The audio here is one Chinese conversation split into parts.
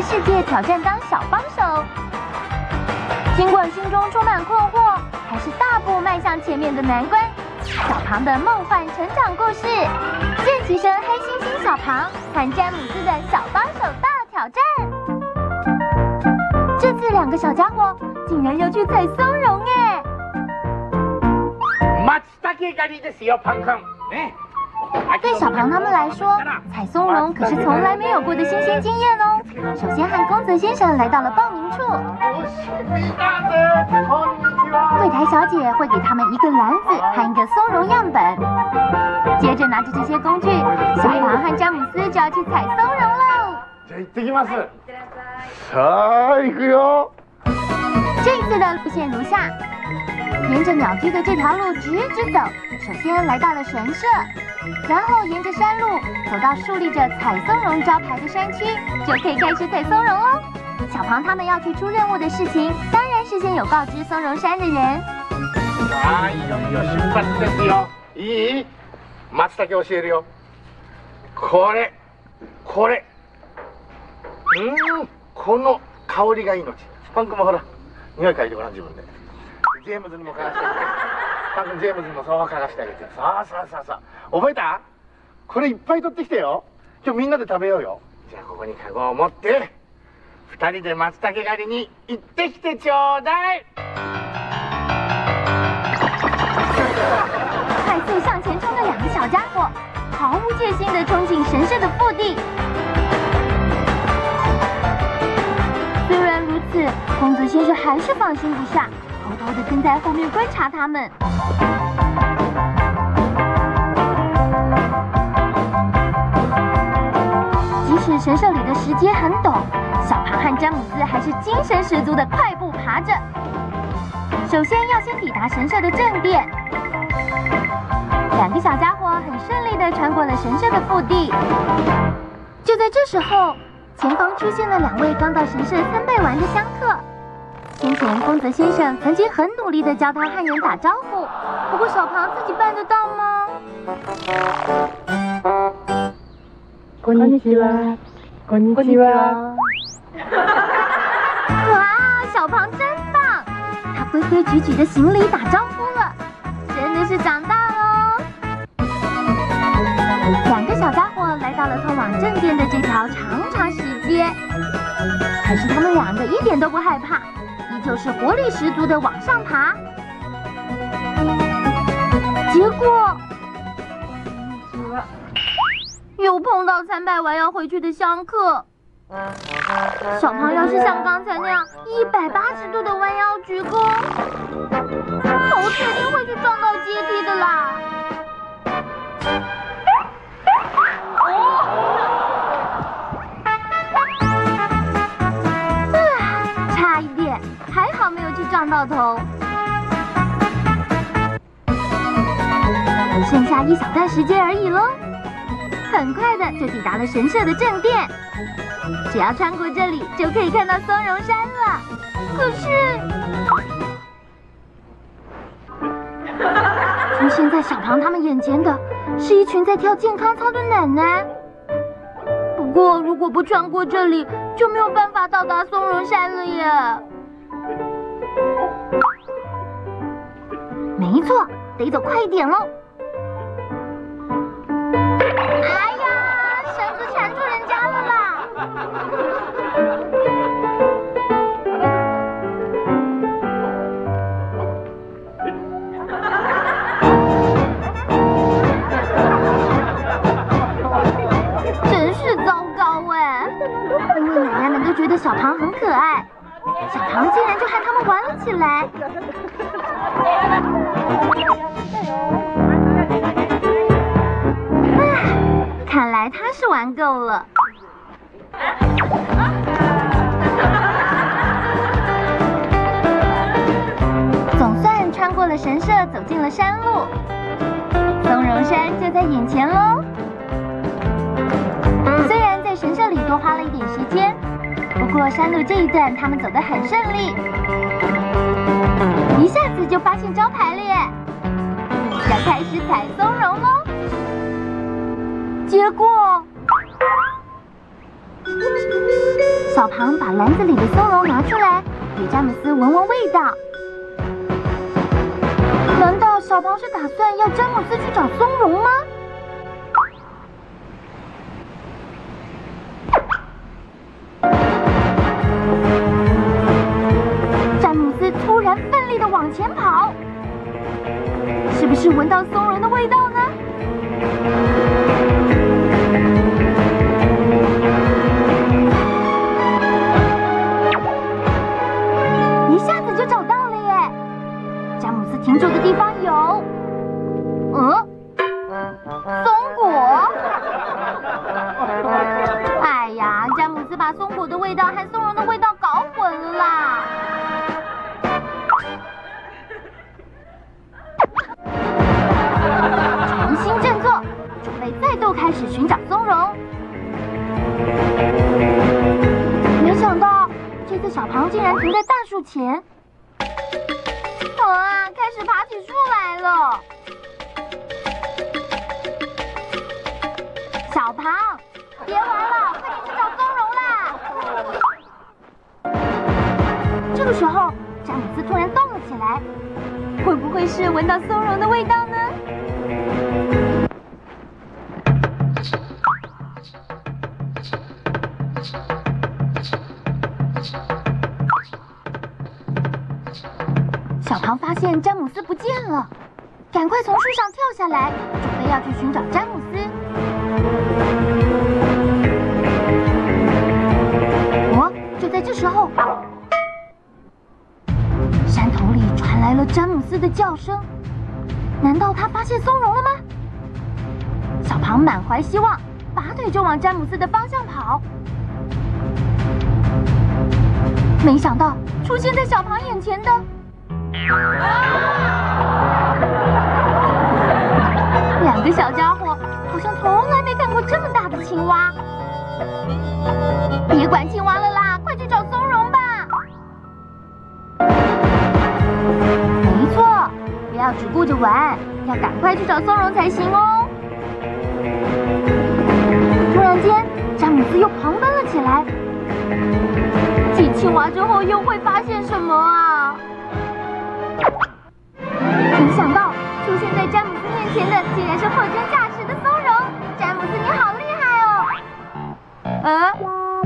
世界挑战当小帮手。尽管心中充满困惑，还是大步迈向前面的难关。小庞的梦幻成长故事，见习生黑猩猩小庞和詹姆斯的小帮手大挑战。这次2个小家伙竟然要去采松茸哎！对小庞他们来说，采松茸可是从来没有过的新鲜经验哦。首先和宫泽先生来到了报名处，柜台小姐会给他们一个篮子和一个松茸样本，接着拿着这些工具，小庞和詹姆斯就要去采松茸喽。 じゃあ行ってきます。さあ行くよ。 这次的路线如下：沿着鸟居的这条路直走，首先来到了神社。然后沿着山路走到树立着采松茸招牌的山区，就可以开始采松茸喽。小庞他们要去出任务的事情，当然事先有告知松茸山的人。 さあいよいよ出発ですよ。いい？松茸教えるよ。これ。この香りが命。パンクもほら、匂い嗅いでごらん自分で。ジェームズにも嗅がしてあげて。パンクジェームズのそのまま嗅がしてあげて。さあ。覚えた？これいっぱい取ってきてよ。今日みんなで食べようよ。じゃあここにカゴを持って2人で松茸狩りに行ってきてちょうだい。 快速向前冲的2个小家伙，毫无戒心地冲进神社的腹地。虽然如此，公子先生还是放心不下，偷偷地跟在后面观察他们。神社里的石阶很陡，小庞和詹姆斯还是精神十足的快步爬着。首先要先抵达神社的正殿，2个小家伙很顺利地穿过了神社的腹地。就在这时候，前方出现了2位刚到神社参拜完的香客。先前宫泽先生曾经很努力地教他和人打招呼，不过小庞自己办得到吗？ こんにちは。こんにちは。 哇，小庞真棒！他规规矩矩的行礼打招呼了，真的是长大喽。2个小家伙来到了通往正殿的这条长石阶，可是他们2个一点都不害怕，依旧是活力十足的往上爬。结果又碰到参拜完要回去的香客。小庞要是像刚才那样180度的弯腰鞠躬，头确定会去撞到阶梯的啦。差一点，还好没有去撞到头。剩下1小段时间而已喽。很快的就抵达了神社的正殿，只要穿过这里就可以看到松茸山了。可是，出现在小庞他们眼前的是一群在跳健康操的奶奶。不过，如果不穿过这里，就没有办法到达松茸山了耶。没错，得走快一点喽。觉得小庞很可爱，小庞竟然就和他们玩了起来。看来他是玩够了。总算穿过了神社，走进了山路，松茸山就在眼前喽。虽然在神社里多花了一点时间，不过山路这一段他们走得很顺利，一下子就发现招牌了耶！要开始采松茸喽。结果，小小庞把篮子里的松茸拿出来，给詹姆斯闻闻味道。难道小庞是打算要詹姆斯去找松茸吗？詹姆斯突然奋力地往前跑，是不是闻到松茸的味道呢？一下子就找到了耶！詹姆斯停住的地方有，松果。哎呀，詹姆斯把松果的味道和松茸的味道搞混了啦！重新振作，准备再度开始寻找松茸。没想到这次小庞竟然停在大树前。开始爬起树来了。小庞，别玩了，快点去找松茸啦！这个时候，詹姆斯突然动了起来，会不会是闻到松茸的味道呢？小庞发现詹姆斯不见了，赶快从树上跳下来，准备要去寻找詹姆斯。就在这时候，山头里传来了詹姆斯的叫声。难道他发现松茸了吗？小庞满怀希望，拔腿就往詹姆斯的方向跑。没想到出现在小庞眼前的两个小家伙，好像从来没看过这么大的青蛙。别管青蛙了啦，快去找松茸吧！没错，不要只顾着玩，要赶快去找松茸才行哦。突然间，詹姆斯又狂奔了起来。继青蛙之后又会发现什么啊？没想到出现在詹姆斯面前的竟然是货真价实的松茸。詹姆斯，你好厉害哦！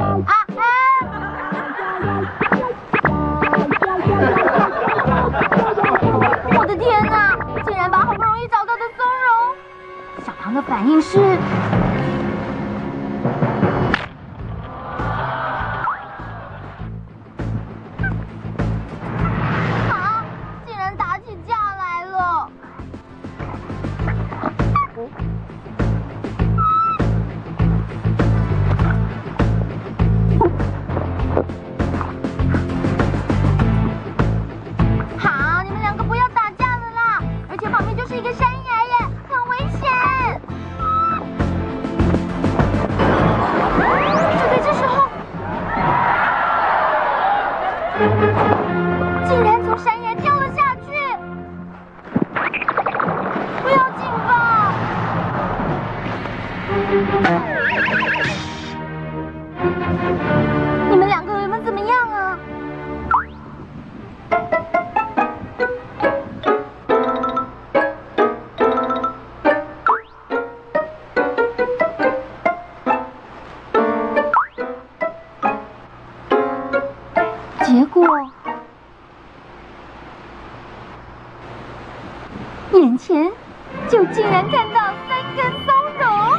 我的天哪！竟然把好不容易找到的松茸……小庞的反应是……竟然打起架来了！好，你们两个不要打架了啦！而且旁边就是一个山崖耶，很危险！就在这时候，竟然从山崖掉了下去！不要紧吧？你们两个有没有怎么样啊？结果，眼前就竟然看到3根松茸。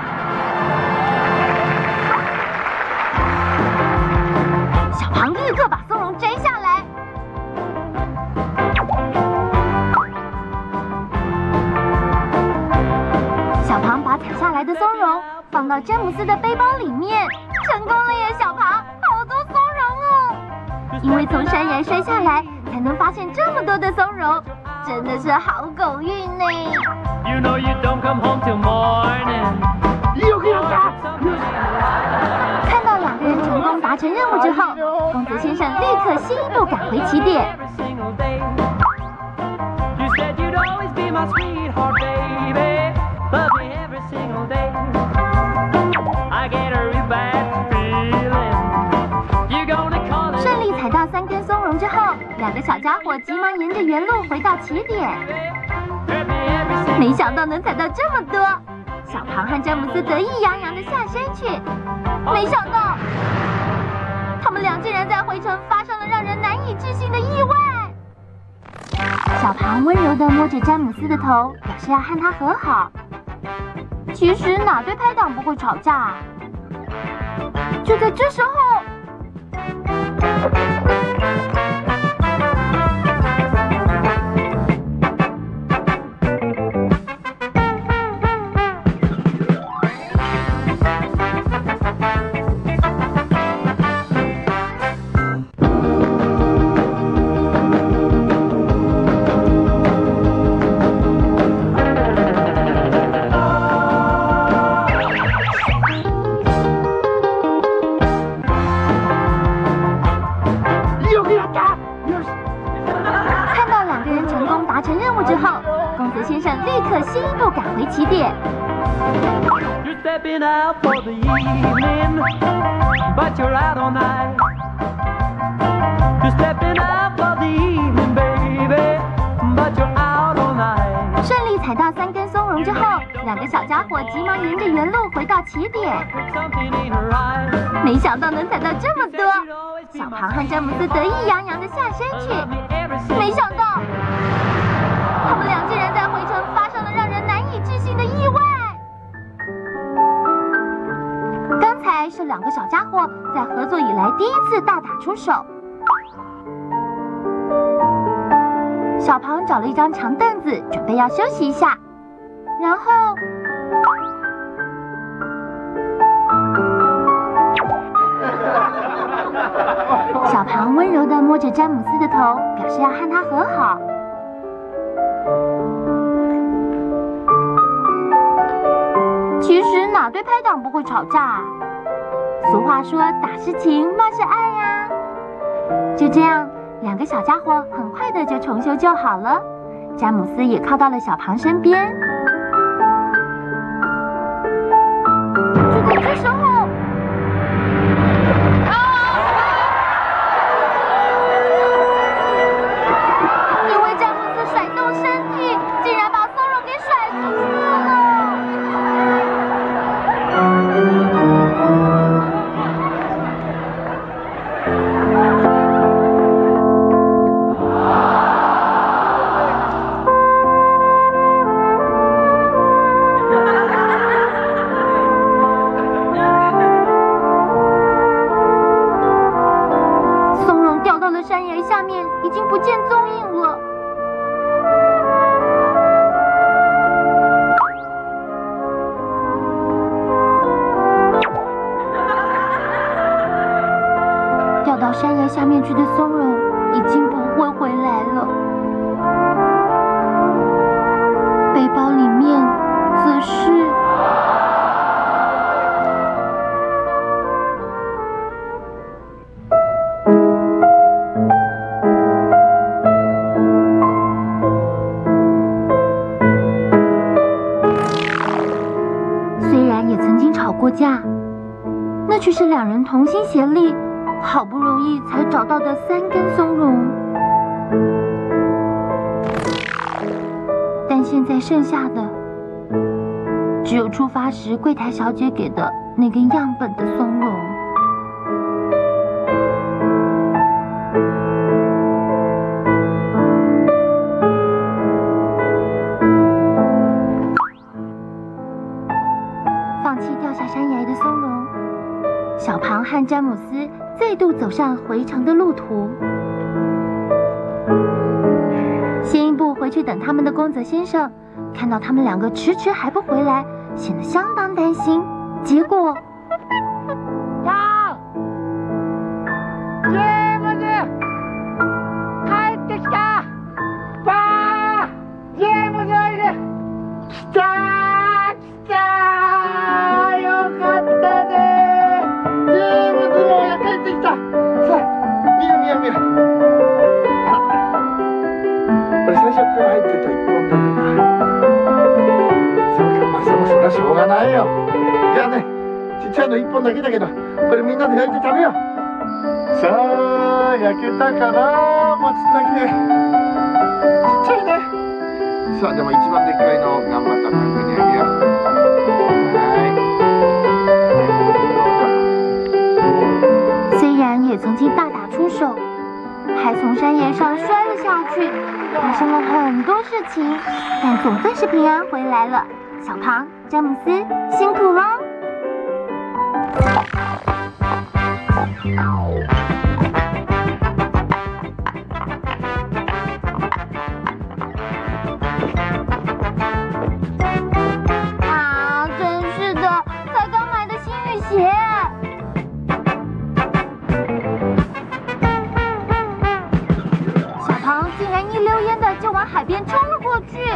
小庞立刻把松茸摘下来。小庞把采下来的松茸放到詹姆斯的背包里面，成功了耶！小庞，好多松茸哦！因为从山崖摔下来，才能发现这么多的松茸，真的是好狗运呢。 You know you don't come home till morning. 看到2个人成功达成任务之后，公子先生立刻新一步赶回起点。 Every single day. You said you'd always be my sweetheart, baby. Love me every single day. I get a real bad feeling 两个小家伙急忙沿着原路回到起点。没想到能踩到这么多，小庞和詹姆斯得意洋洋地下山去。没想到，他们俩竟然在回程发生了让人难以置信的意外。小庞温柔地摸着詹姆斯的头，表示要和他和好。其实哪对拍档不会吵架啊？就在这时候，先生立刻先一步赶回起点。 You're stepping out for the evening, but you're out all night. You're stepping out for the evening, baby, but you're out all night. 顺利踩到3根松茸之后，两个小家伙急忙沿着原路回到起点。没想到能踩到这么多，小庞和詹姆斯得意洋洋地下山去。没想到，他们俩竟然在回程发生了让人难以置信的意外。刚才是两个小家伙在合作以来第一次大打出手。小庞找了一张长凳子，准备要休息一下，然后小庞温柔地摸着詹姆斯的头，表示要和他和好。其实哪对拍档不会吵架啊？俗话说打是情，骂是爱呀。就这样，两个小家伙很快的就重修旧好了。詹姆斯也靠到了小庞身边。就在这时候，因为詹姆斯甩动身体，竟然把松茸给甩出去了。松茸掉到了山崖下面，已经不见踪影了。掉到山崖下面去的松茸已经不会回来了。背包里面则是虽然也曾经吵过架，那却是两人同心协力，好不容易才找到的3根松茸。但现在剩下的，只有出发时柜台小姐给的那根样本的松茸。放弃掉下山崖的松茸，小庞和詹姆斯再度走上回程的路途。先一步回去等他们的宫泽先生，看到他们两个迟迟还不回来，显得相当担心。结果， ジェームズ帰ってきた。わあ、ジェームズがいる。来た来た、よかったね。ジェームズも帰ってきた。さあ、見る見る見る。 これ最初から入ってた1本だけな。そうか、まあそれはしょうがないよ。じゃあね、ちっちゃいの1本だけだけど、これみんなで焼いて食べよう。さあ焼けたかな、松茸。ちっちゃいね。さあ、でも一番でっかいの頑張ったパン君にあげよう。 虽然也曾经大打出手，还从山岩上摔了下去，发生了很多事情，但总算是平安回来了。小庞、詹姆斯，辛苦喽！啊，真是的，才刚买的新雨鞋。小庞竟然一溜烟的就往海边冲了过去。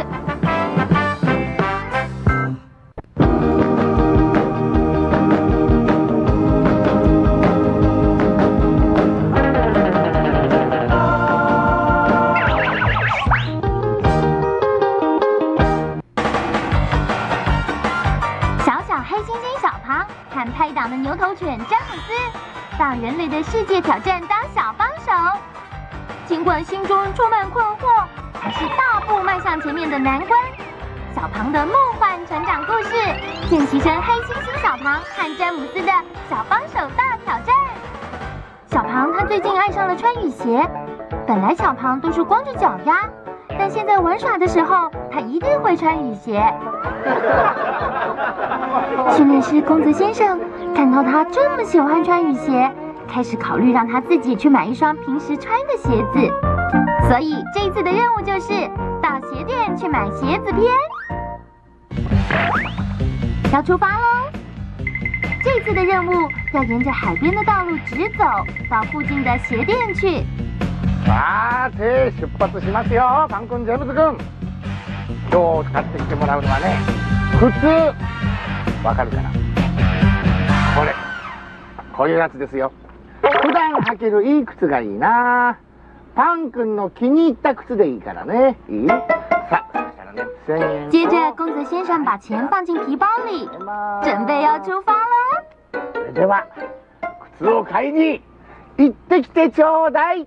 拍档的牛头犬詹姆斯到人类的世界挑战当小帮手，尽管心中充满困惑，还是大步迈向前面的难关。小庞的梦幻成长故事，见习成黑猩猩小庞和詹姆斯的小帮手大挑战。小庞他最近爱上了穿雨鞋，本来小庞都是光着脚丫，但现在玩耍的时候，他一定会穿雨鞋。训练师公子先生看到他这么喜欢穿雨鞋，开始考虑让他自己去买一双平时穿的鞋子。所以这一次的任务就是到鞋店去买鞋子篇。要出发喽！这次的任务要沿着海边的道路直走，到附近的鞋店去。 さて出発しますよ。パン君、ジェームズ君、今日使ってきてもらうのはね、靴。わかるかな？こういうやつですよ。普段履けるいい靴がいいな。パン君の気に入った靴でいいからね。いい？さあ、そしたらね、1000円。 接着，公子先生把钱放进皮包里，准备要出发喽。 それでは靴を買いに行ってきてちょうだい。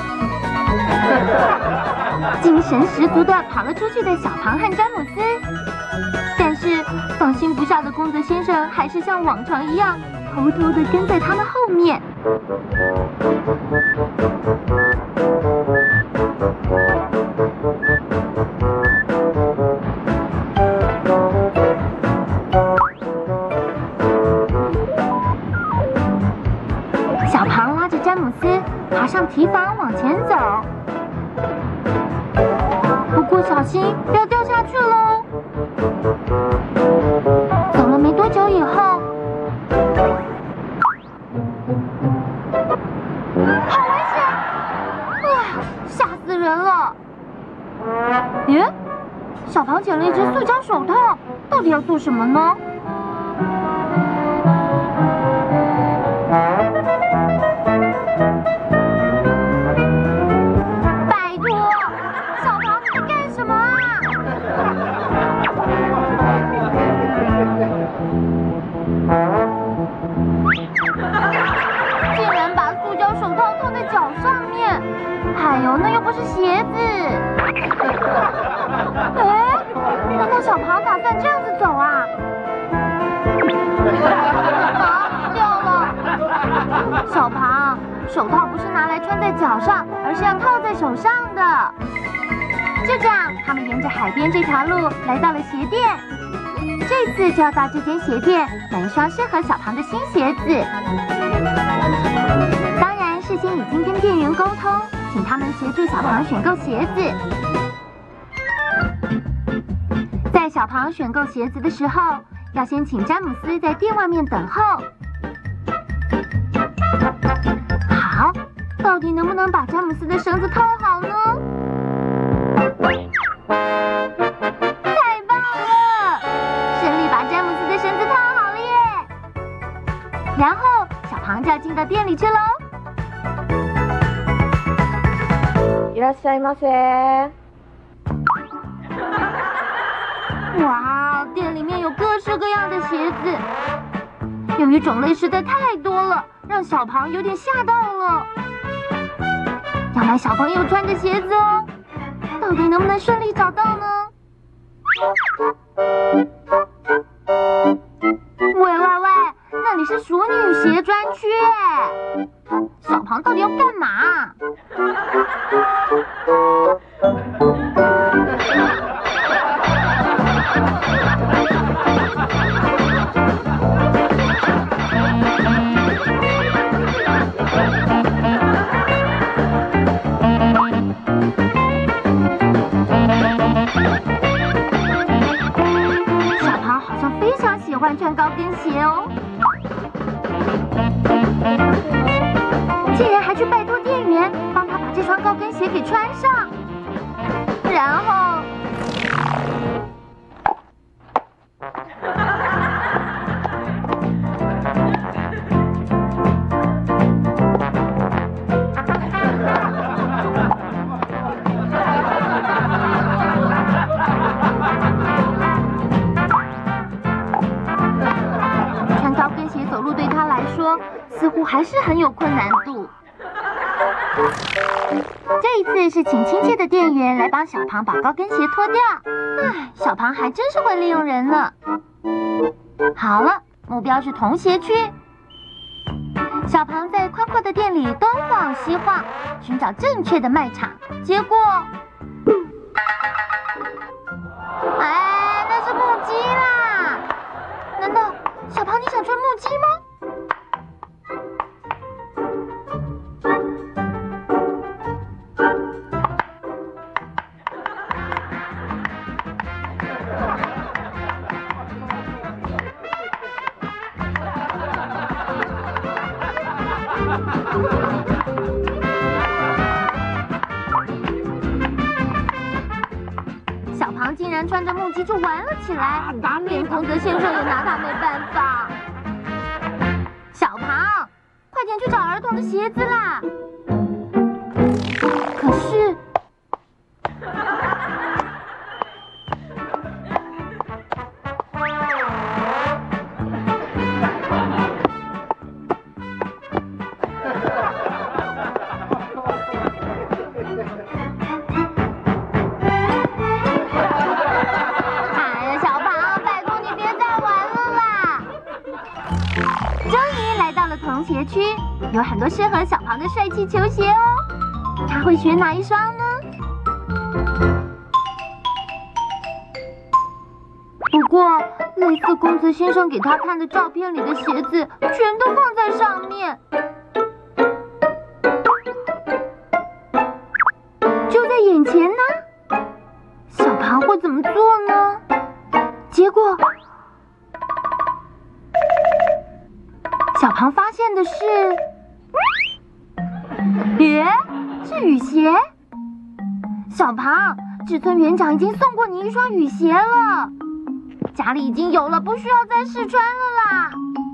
精神十足的跑了出去的小庞和詹姆斯，但是放心不下的公子先生还是像往常一样，偷偷的跟在他们后面。小庞拉着詹姆斯爬上堤防往前走。不过小心，不要掉下去喽！走了没多久以后，好危险！啊，吓死人了！咦，小庞捡了一只塑胶手套，到底要做什么呢？竟然把塑胶手套套在脚上面，哎呦，那又不是鞋子。哎，难道小庞打算这样子走啊？啊，掉了！小庞，手套不是拿来穿在脚上，而是要套在手上的。就这样，他们沿着海边这条路来到了鞋店。这次就要到这间鞋店买一双适合小庞的新鞋子。当然，事先已经跟店员沟通，请他们协助小庞选购鞋子。在小庞选购鞋子的时候，要先请詹姆斯在店外面等候。好，到底能不能把詹姆斯的绳子套好呢？太棒了！顺利把詹姆斯的绳子套好了耶！然后小庞就要进到店里去喽。 いらっしゃいませ。 哇，店里面有各式各样的鞋子，由于种类实在太多了，让小庞有点吓到了。 看来小朋友穿着鞋子哦，到底能不能顺利找到呢？喂，那里是淑女鞋专区哎，小庞到底要干嘛？小庞好像非常喜欢穿高跟鞋哦，竟然还去拜托店员帮他把这双高跟鞋给穿上，然后穿高跟鞋走路对他来说似乎还是很有困难度。这一次是请亲切的店员来帮小庞把高跟鞋脱掉。唉，小庞还真是会利用人呢。好了，目标是童鞋区。小庞在宽阔的店里东晃西晃，寻找正确的卖场。结果，哎，那是木屐啦！难道小庞你想穿木屐吗？小庞竟然穿着木屐就玩了起来，连宫泽先生也拿他没办法。小庞，快点去找儿童的鞋子啦！可是，童鞋区有很多适合小庞的帅气球鞋哦，他会选哪一双呢？不过，类似宫泽先生给他看的照片里的鞋子，全都放在上面，就在眼前呢。小庞会怎么做呢？结果，小庞发现的是，是雨鞋。小庞，志村园长已经送过你一双雨鞋了，家里已经有了，不需要再试穿了啦。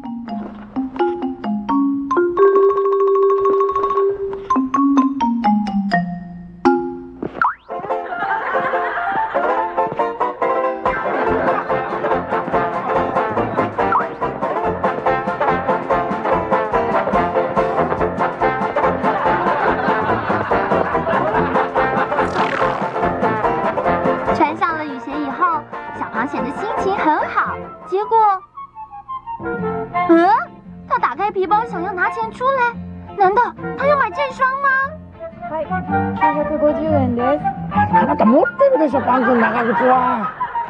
显得心情很好，结果，他打开皮包想要拿钱出来，难道他要买这双吗？ はい、950円です。 あなた持ってるでしょ、パン君長靴は。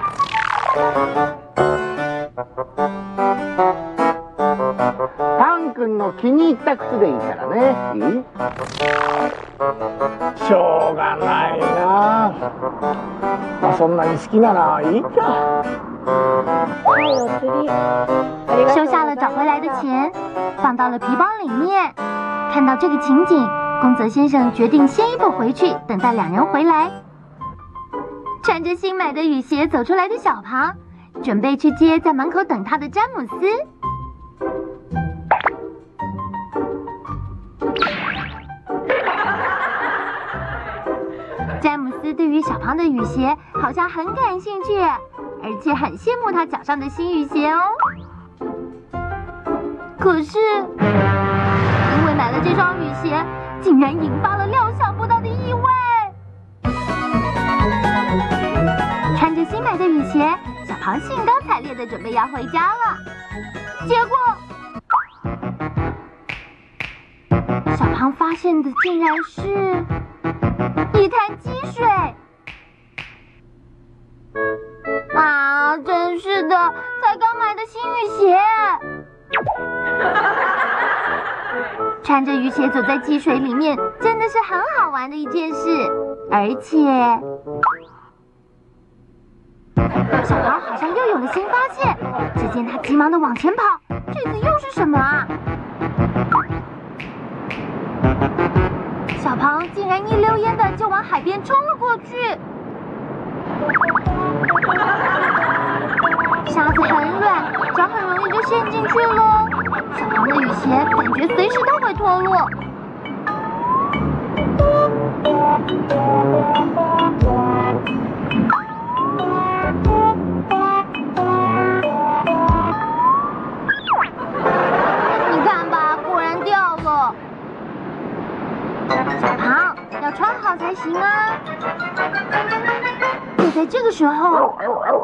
パン君の気に入った靴でいいからね。しょうがないな。まあそんなに好きならいいか。 收下了找回来的钱，放到了皮包里面。看到这个情景，宫泽先生决定先一步回去，等待两人回来。穿着新买的雨鞋走出来的小庞，准备去接在门口等他的詹姆斯。詹姆斯对于小庞的雨鞋好像很感兴趣，而且很羡慕他脚上的新雨鞋哦。可是，因为买了这双雨鞋，竟然引发了料想不到的意外。穿着新买的雨鞋，小庞兴高采烈的准备要回家了。结果，小庞发现的竟然是一滩积水。啊，真是的，才刚买的新雨鞋。穿着雨鞋走在积水里面，真的是很好玩的一件事。而且，小庞好像又有了新发现。只见他急忙的往前跑，这次又是什么啊？小庞竟然一溜烟的就往海边冲了过去。沙子很软，脚很容易就陷进去了。小庞的雨鞋感觉随时都会脱落。你看吧，果然掉了。小庞要穿好才行啊！就在这个时候，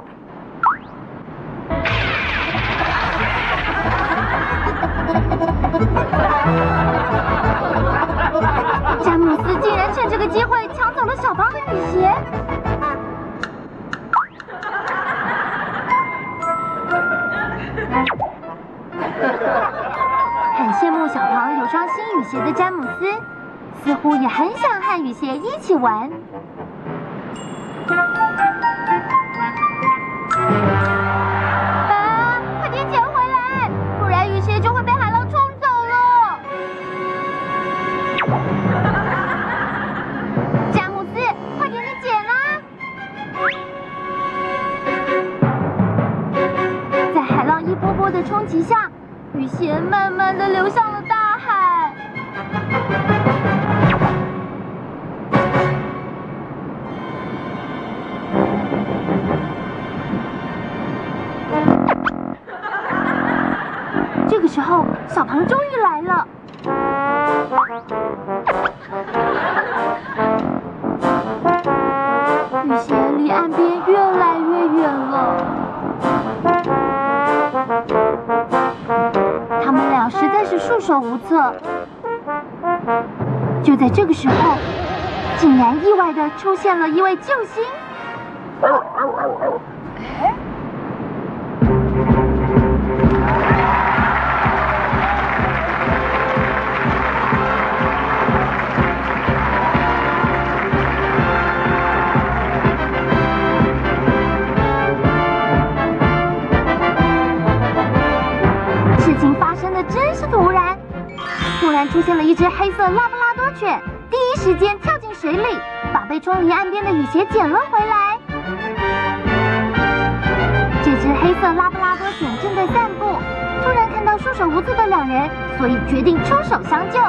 詹姆斯竟然趁这个机会抢走了小庞的雨鞋。很羡慕小庞有双新雨鞋的詹姆斯，似乎也很想和雨鞋一起玩。啊！快点捡回来，不然雨鞋就会被海浪冲走了。詹姆斯，快点去捡啊！在海浪一波波的冲击下，雨鞋慢慢的流向了大海。这个时候，小庞终于来了。雨鞋离岸边越来越远了，他们俩实在是束手无策。就在这个时候，竟然意外的出现了一位救星。事情发生的真是突然，突然出现了一只黑色拉布拉多犬，第一时间跳进水里，把被冲离岸边的雨鞋捡了回来。这只黑色拉布拉多犬正在散步，突然看到束手无策的两人，所以决定出手相救。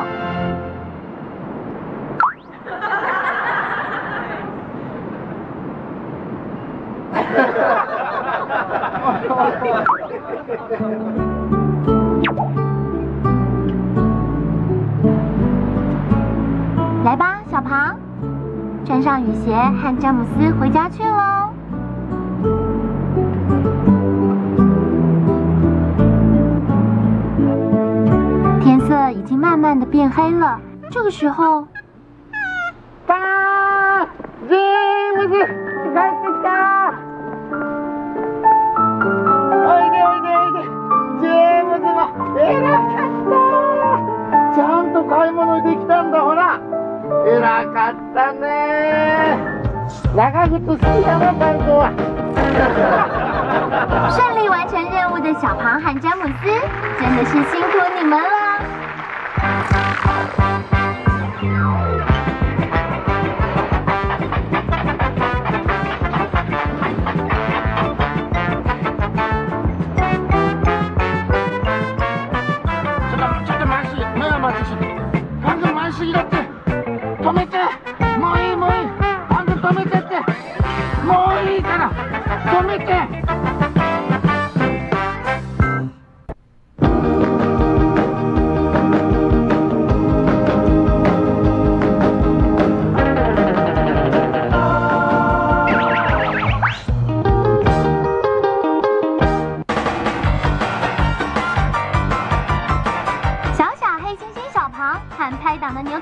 来吧，小庞，穿上雨鞋，和詹姆斯回家去喽。天色已经慢慢的变黑了，这个时候， ジェームズ帰ってきた。おいでおいでおいで、ジェームズも偉かった。ちゃんと買い物できたんだ、ほら。偉かったね。長靴好きだな、パンコは。 顺利完成任务的小庞和詹姆斯，真的是辛苦你们了。 ちょっと慢し、目は待ちし。パンク慢しすぎだって。止めて。もういいもういい。パンク止めてって。もういいから。止めて。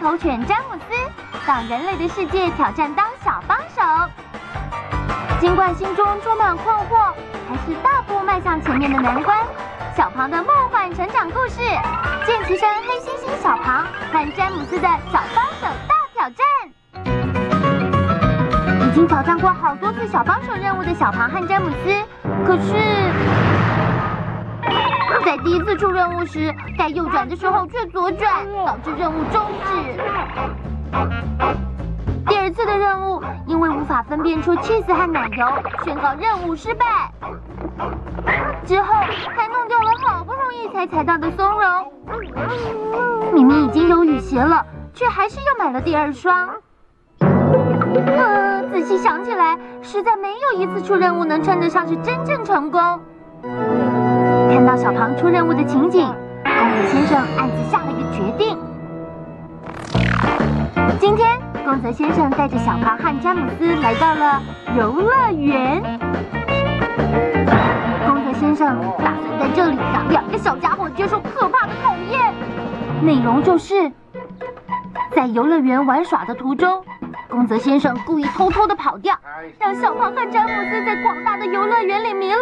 猴犬詹姆斯到人类的世界挑战当小帮手。尽管心中充满困惑，还是大步迈向前面的难关。小庞的梦幻成长故事，见其生黑猩猩小庞和詹姆斯的小帮手大挑战。已经挑战过好多次小帮手任务的小庞和詹姆斯，可是，在第一次出任务时，该右转的时候却左转，导致任务终止。第二次的任务，因为无法分辨出 cheese 和奶油，宣告任务失败。之后还弄掉了好不容易才踩到的松茸。明明已经有雨鞋了，却还是又买了第二双。仔细想起来，实在没有一次出任务能称得上是真正成功。看到小庞出任务的情景，公子先生暗自下了一个决定。今天，宫泽先生带着小庞和詹姆斯来到了游乐园。宫泽先生打算在这里让2个小家伙接受可怕的考验。内容就是在游乐园玩耍的途中，宫泽先生故意偷偷的跑掉，让小庞和詹姆斯在广大的游乐园里迷路。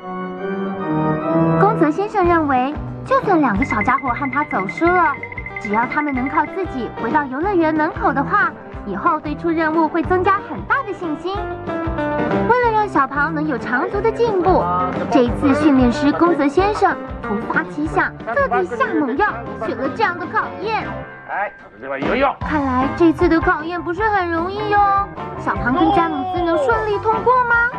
宫泽先生认为，就算2个小家伙和他走失了，只要他们能靠自己回到游乐园门口的话，以后对出任务会增加很大的信心。为了让小庞能有长足的进步，这一次训练师宫泽先生突发奇想，特地下猛药，选了这样的考验。看来这次的考验不是很容易哟。小庞跟詹姆斯能顺利通过吗？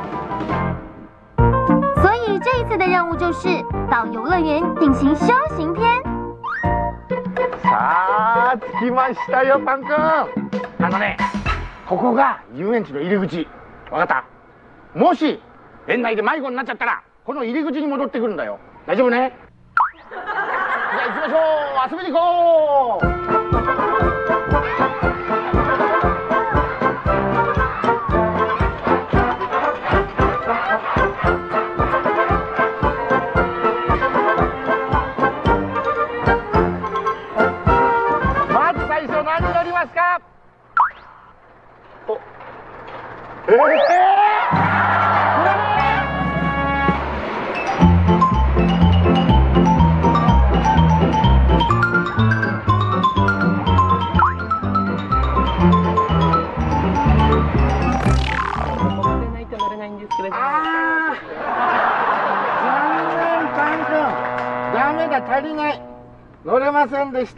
所以这一次的任务就是到游乐园进行修行篇。 さあ着きましたよパン君。ここが遊園地の入り口。わかった？もし園内で迷子になっちゃったらこの入り口に戻ってくるんだよ。大丈夫ね？じゃあ行きましょう。遊びに行こう。足りない。乗れませんでした。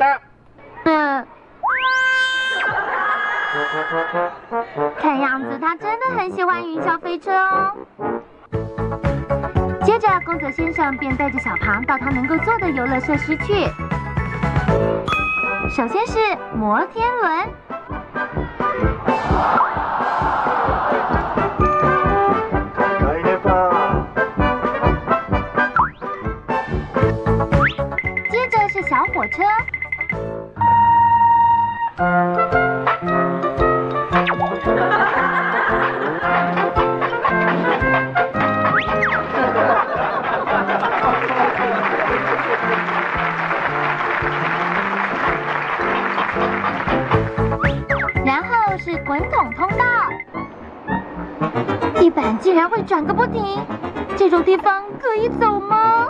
看样子他真的很喜欢云霄飞车哦。接着，宫泽先生便带着小庞到他能够坐的游乐设施去。首先是摩天轮。接着是小火车。然后是滚筒通道，地板竟然会转个不停，这种地方可以走吗？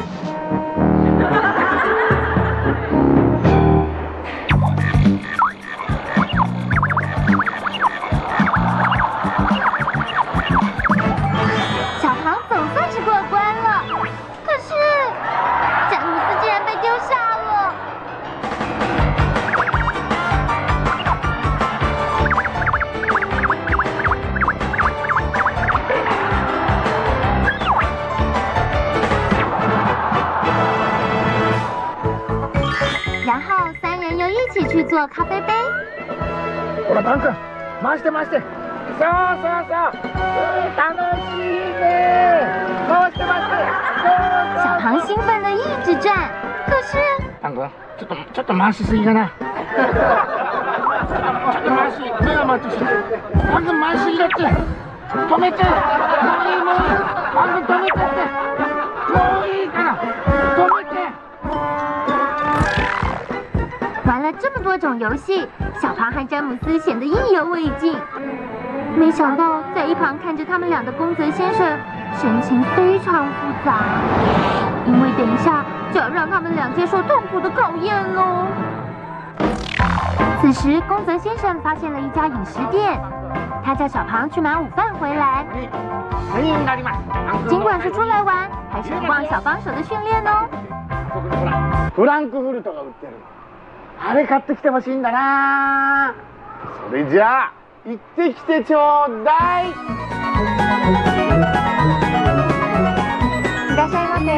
小庞总算是过关了，可是詹姆斯竟然被丢下了。然后3人又一起去做咖啡杯。 ほらパン君、回して回して。そうそうそう。楽しいね。回して回して。 小庞兴奋的一直转，可是パン君、ちょっと回しすぎかな。ちょっと回し、目が回ってきて。パン君回しすぎだって。止めて。もういいもういい。パン君止めてって。もういいから。止めて。 玩了这么多种游戏，小庞和詹姆斯显得意犹未尽。没想到，在一旁看着他们俩的宫泽先生，神情非常复杂，因为等一下就要让他们俩接受痛苦的考验喽。此时，宫泽先生发现了一家饮食店，他叫小庞去买午饭回来。尽管是出来玩，还是不忘小帮手的训练哦。 フランクフルトが売ってるの。あれ買ってきてほしいんだな。それじゃあ行ってきてちょうだい。 いらっしゃいませ。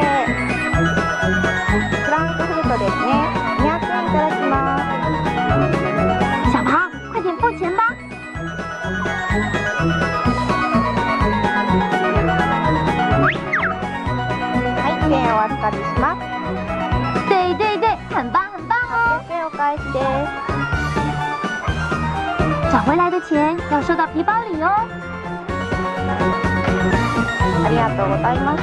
フランクフルトですね。200円いただきます。 小庞，快点付钱吧。 はい、券お預かりします。 对对对，很棒很棒哦。 券お返しです。 找回来的钱要收到皮包里哦。 ありがとうございました。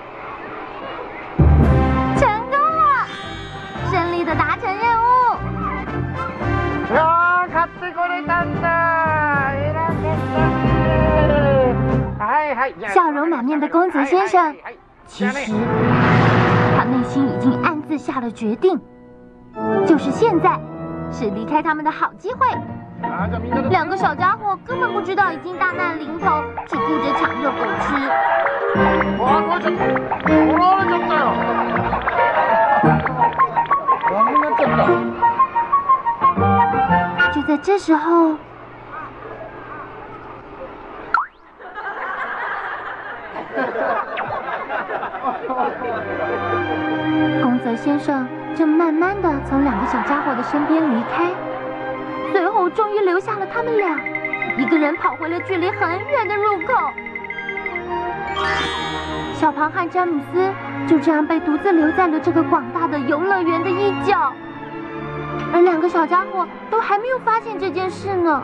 成功了，顺利的达成任务。 買ってこれたんだ。偉かったね。はいはい。 笑容满面的公子先生，其实他内心已经暗自下了决定，就是现在是离开他们的好机会。两个小家伙根本不知道已经大难临头，只顾着抢热狗吃。就在这时候，宫泽先生正慢慢的从两个小家伙的身边离开，最后终于留下了他们俩，一个人跑回了距离很远的入口。小庞和詹姆斯就这样被独自留在了这个广大的游乐园的一角，而两个小家伙都还没有发现这件事呢。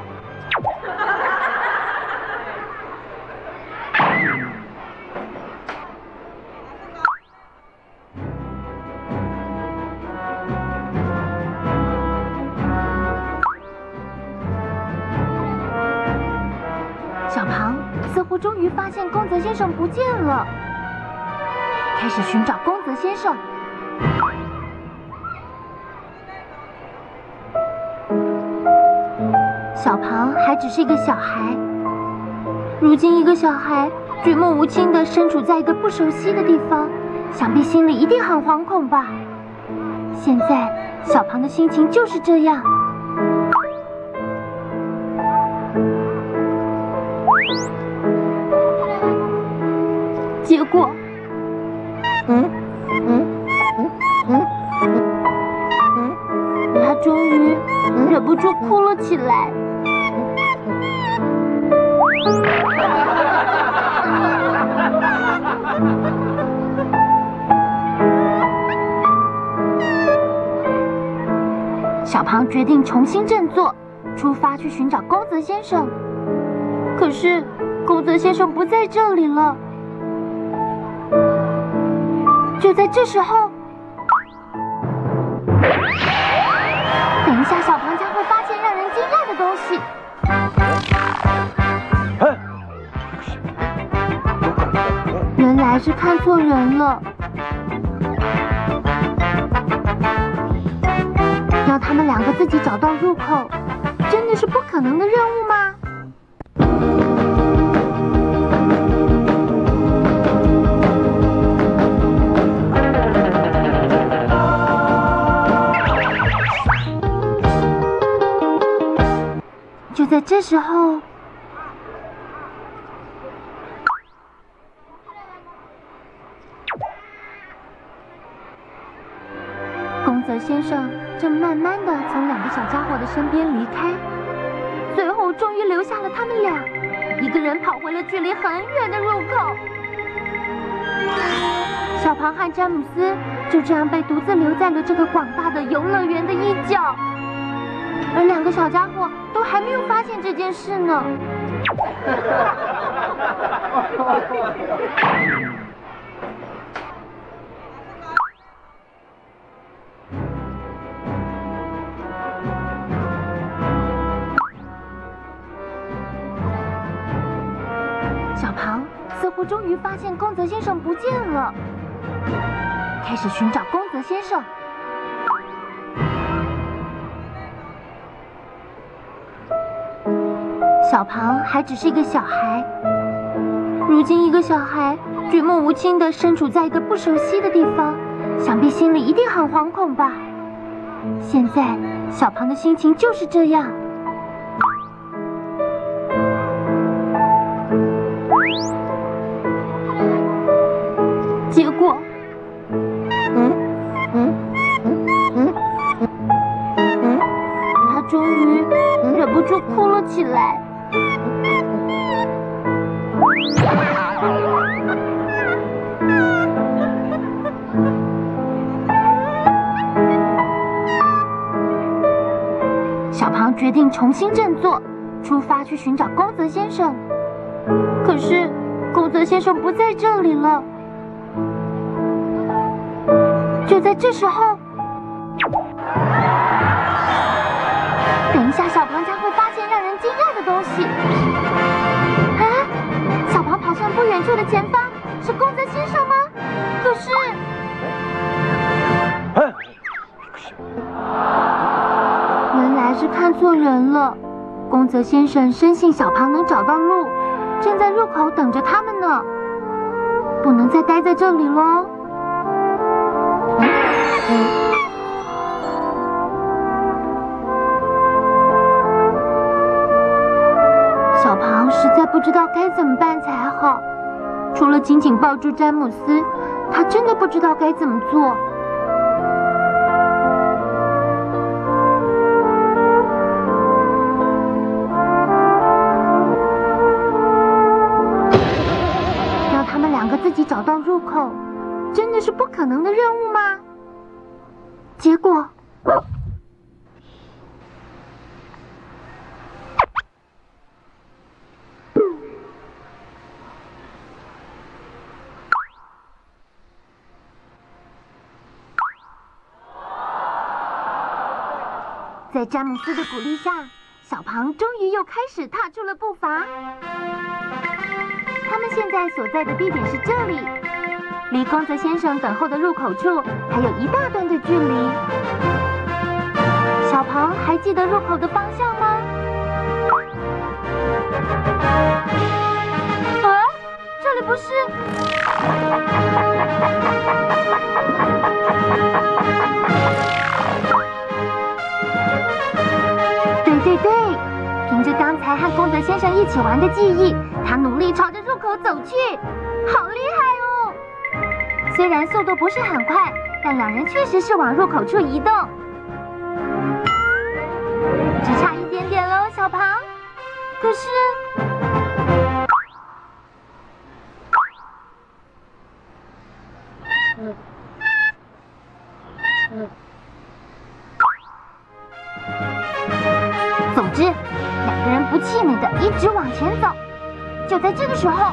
小庞似乎终于发现宫泽先生不见了，开始寻找宫泽先生。小庞还只是一个小孩，如今一个小孩举目无亲地身处在一个不熟悉的地方，想必心里一定很惶恐吧。现在小庞的心情就是这样。结果，他终于忍不住哭了起来。小庞决定重新振作，出发去寻找宫泽先生。可是，宫泽先生不在这里了。就在这时候，等一下，小庞将会发现让人惊讶的东西。原来是看错人了。要他们两个自己找到入口，真的是不可能的任务吗？就在这时候，宫泽先生正慢慢的从两个小家伙的身边离开，最后终于留下了他们俩，一个人跑回了距离很远的入口。小庞和詹姆斯就这样被独自留在了这个广大的游乐园的一角，而两个小家伙都还没有发现这件事呢。 布终于发现宫泽先生不见了，开始寻找宫泽先生。小庞还只是一个小孩，如今一个小孩举目无亲地身处在一个不熟悉的地方，想必心里一定很惶恐吧。现在小庞的心情就是这样。结果，他终于忍不住哭了起来。小庞决定重新振作，出发去寻找宫泽先生。可是宫泽先生不在这里了。就在这时候，等一下，小庞将会发现让人惊讶的东西。啊！小庞跑向不远处的前方，是宫泽先生吗？可是，原来是看错人了。宫泽先生深信小庞能找到路，正在入口等着他们呢。不能再待在这里喽。小庞实在不知道该怎么办才好，除了紧紧抱住詹姆斯，他真的不知道该怎么做。要他们两个自己找到入口，真的是不可能的任务吗？结果，在詹姆斯的鼓励下，小庞终于又开始踏出了步伐。他们现在所在的地点是这里。离宫泽先生等候的入口处还有一大段的距离。小庞还记得入口的方向吗？啊，这里不是？对，凭着刚才和宫泽先生一起玩的记忆，他努力朝着入口走去，好厉害哦！虽然速度不是很快，但两人确实是往入口处移动。只差一点点喽，小庞。可是，总之，两个人不气馁的一直往前走。就在这个时候，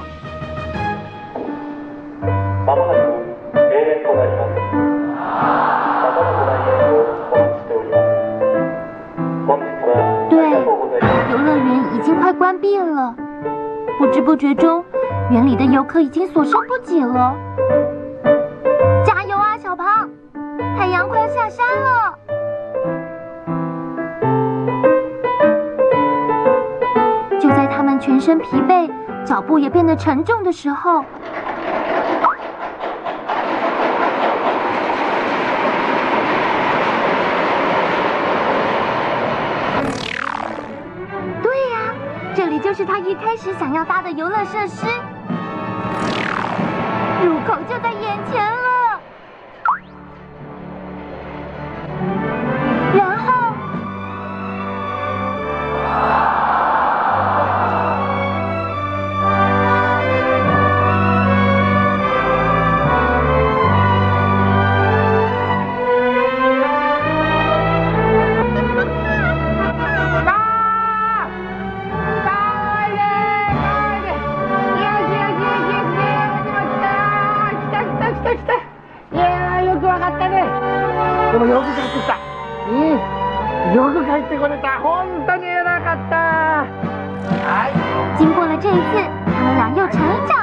对，游乐园已经快关闭了。不知不觉中，园里的游客已经所剩不几了。加油啊，小庞！太阳快要下山了。就在他们全身疲惫，脚步也变得沉重的时候，对呀，这里就是他一开始想要搭的游乐设施，入口就在眼前了。然后， でもよく帰ってきた。よく帰ってこれた。本当に偉かった。はい。 经过了这一次，他们俩又成长